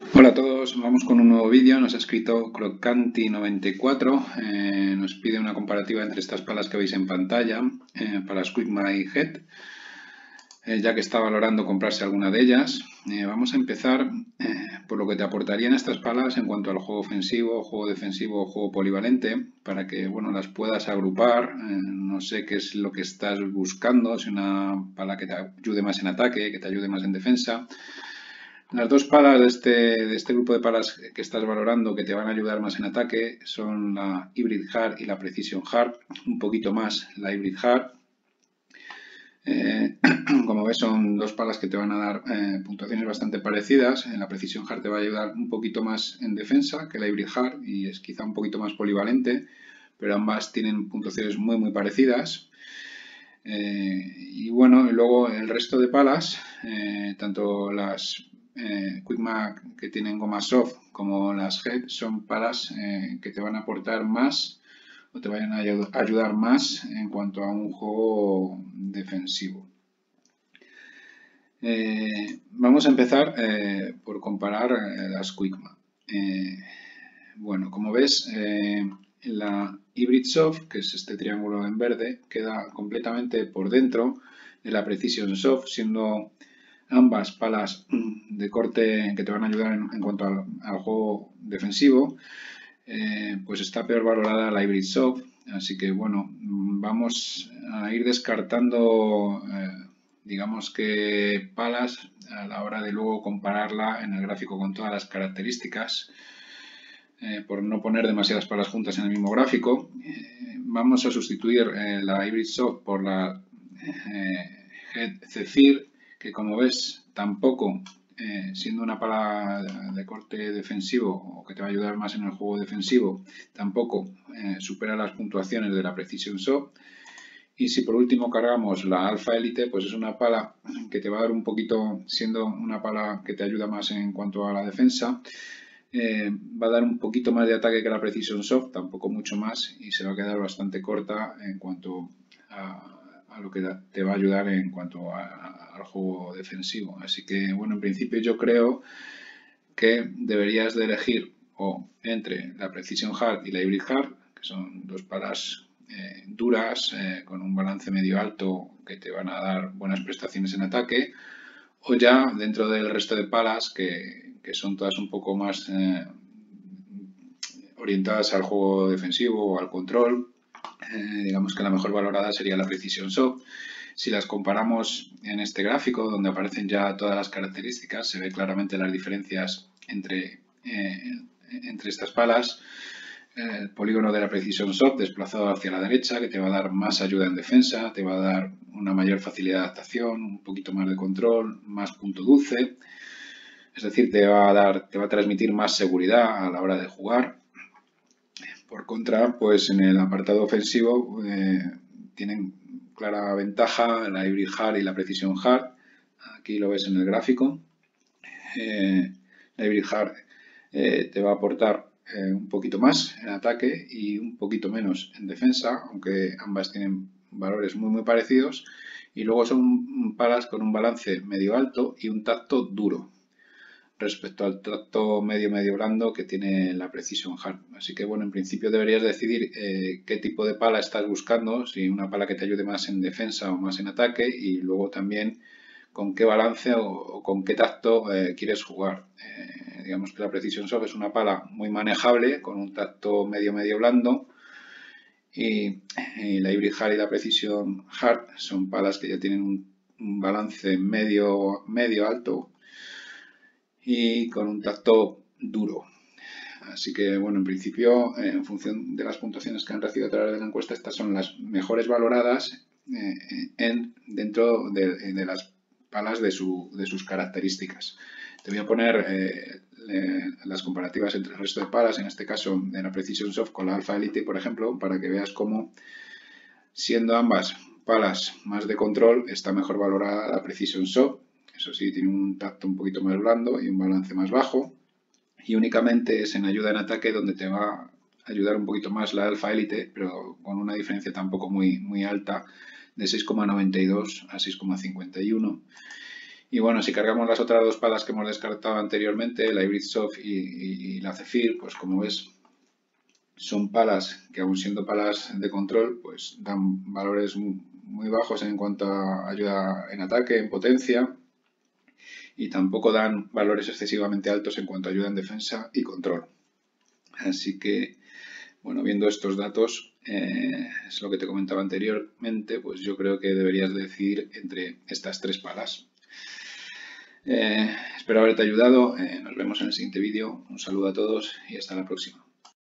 Hola a todos, vamos con un nuevo vídeo. Nos ha escrito Crocanti94, nos pide una comparativa entre estas palas que veis en pantalla, palas Quickma y Head, ya que está valorando comprarse alguna de ellas. Vamos a empezar por lo que te aportarían estas palas en cuanto al juego ofensivo, juego defensivo o juego polivalente, para que las puedas agrupar. No sé qué es lo que estás buscando, si una pala que te ayude más en ataque, que te ayude más en defensa. Las dos palas de este grupo de palas que estás valorando que te van a ayudar más en ataque son la Hybrid Hard y la Precision Hard. Un poquito más la Hybrid Hard. Como ves, son dos palas que te van a dar puntuaciones bastante parecidas. La Precision Hard te va a ayudar un poquito más en defensa que la Hybrid Hard y es quizá un poquito más polivalente, pero ambas tienen puntuaciones muy parecidas. Y luego el resto de palas, tanto las Quickma que tienen goma soft como las Head, son palas que te van a aportar más o te vayan a ayudar más en cuanto a un juego defensivo. Vamos a empezar por comparar las Quickma. Como ves, la Hybrid Soft, que es este triángulo en verde, queda completamente por dentro de la Precision Soft, siendo ambas palas de corte que te van a ayudar en cuanto al juego defensivo. Pues está peor valorada la Hybrid Soft, así que vamos a ir descartando digamos que palas a la hora de luego compararla en el gráfico con todas las características. Por no poner demasiadas palas juntas en el mismo gráfico, vamos a sustituir la Hybrid Soft por la Head Zephyr, que como ves tampoco, siendo una pala de corte defensivo o que te va a ayudar más en el juego defensivo, tampoco supera las puntuaciones de la Precision Soft. Y si por último cargamos la Alpha Elite, pues es una pala que te va a dar un poquito, siendo una pala que te ayuda más en cuanto a la defensa, va a dar un poquito más de ataque que la Precision Soft, tampoco mucho más, y se va a quedar bastante corta en cuanto a lo que te va a ayudar en cuanto al juego defensivo. Así que, en principio yo creo que deberías de elegir o entre la Precision Hard y la Hybrid Hard, que son dos palas duras, con un balance medio alto que te van a dar buenas prestaciones en ataque, o ya dentro del resto de palas que son todas un poco más orientadas al juego defensivo o al control. Digamos que la mejor valorada sería la Precision Soft. Si las comparamos en este gráfico, donde aparecen ya todas las características, se ve claramente las diferencias entre estas palas. El polígono de la Precision Soft desplazado hacia la derecha, que te va a dar más ayuda en defensa, te va a dar una mayor facilidad de adaptación, un poquito más de control, más punto dulce. Es decir, te va a transmitir más seguridad a la hora de jugar. Por contra, pues en el apartado ofensivo tienen clara ventaja la Hybrid Hard y la Precision Hard. Aquí lo ves en el gráfico. La Hybrid Hard te va a aportar un poquito más en ataque y un poquito menos en defensa, aunque ambas tienen valores muy parecidos. Y luego son palas con un balance medio alto y un tacto duro respecto al tacto medio blando que tiene la Precision Hard. Así que en principio deberías decidir qué tipo de pala estás buscando, si una pala que te ayude más en defensa o más en ataque, y luego también con qué balance o con qué tacto quieres jugar. Digamos que la Precision Soft es una pala muy manejable, con un tacto medio blando, y la Hybrid Hard y la Precision Hard son palas que ya tienen un balance medio alto y con un tacto duro. Así que, en principio, en función de las puntuaciones que han recibido a través de la encuesta, estas son las mejores valoradas dentro de las palas de sus características. Te voy a poner las comparativas entre el resto de palas, en este caso de la Precision Soft con la Alpha Elite, por ejemplo, para que veas cómo, siendo ambas palas más de control, está mejor valorada la Precision Soft. Eso sí, tiene un tacto un poquito más blando y un balance más bajo. Y únicamente es en ayuda en ataque donde te va a ayudar un poquito más la Alpha Elite, pero con una diferencia tampoco muy alta, de 6,92 a 6,51. Y bueno, si cargamos las otras dos palas que hemos descartado anteriormente, la Hybrid Soft y la Zephyr, pues como ves, son palas que aun siendo palas de control, pues dan valores muy bajos en cuanto a ayuda en ataque, en potencia, y tampoco dan valores excesivamente altos en cuanto a ayuda en defensa y control. Así que, bueno, viendo estos datos, es lo que te comentaba anteriormente, pues yo creo que deberías decidir entre estas tres palas. Espero haberte ayudado, nos vemos en el siguiente vídeo, un saludo a todos y hasta la próxima.